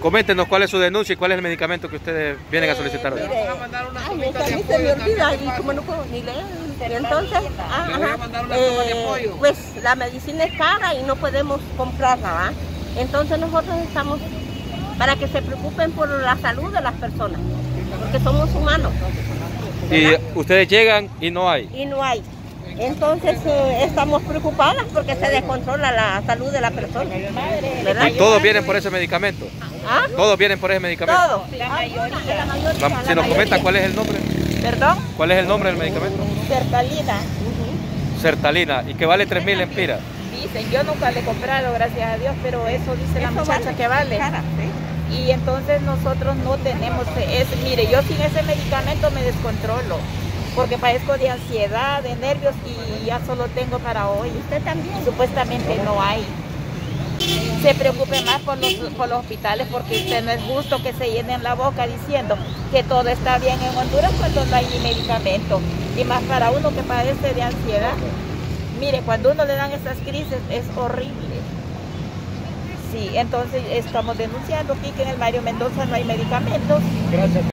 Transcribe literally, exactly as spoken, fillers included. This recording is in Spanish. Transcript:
Coméntenos cuál es su denuncia y cuál es el medicamento que ustedes vienen a solicitar hoy. Eh, mire, ay, a mí se me olvida y como no puedo ni leer. Entonces, ah, ajá, eh, pues la medicina es cara y no podemos comprarla, ¿va? Entonces nosotros estamos para que se preocupen por la salud de las personas, porque somos humanos. ¿Verdad? Y ustedes llegan y no hay. Y no hay. Entonces eh, estamos preocadas porque se descontrola la salud de la persona, ¿verdad? Y todos vienen por ese medicamento. ¿Ah? Todos vienen por ese medicamento. Todos. La mayoría. La mayoría, Vamos, si nos comentan cuál es el nombre. ¿Perdón? ¿Cuál es el nombre del medicamento? Sertalina. Uh-huh. Sertalina, y que vale tres mil empiras. Dicen, yo nunca le he comprado, gracias a Dios, pero eso dice la Eso muchacha vale. que vale. Cara, ¿sí? Y entonces nosotros no tenemos, ese, mire, yo sin ese medicamento me descontrolo, porque padezco de ansiedad, de nervios y ya solo tengo para hoy. Usted también. Supuestamente no hay. Se preocupe más por los, por los hospitales, porque usted no es justo que se llenen la boca diciendo que todo está bien en Honduras cuando no hay medicamento. Y más para uno que padece de ansiedad. Mire, cuando uno le dan esas crisis es horrible. Sí, entonces estamos denunciando aquí que en el Mario Mendoza no hay medicamentos. Gracias.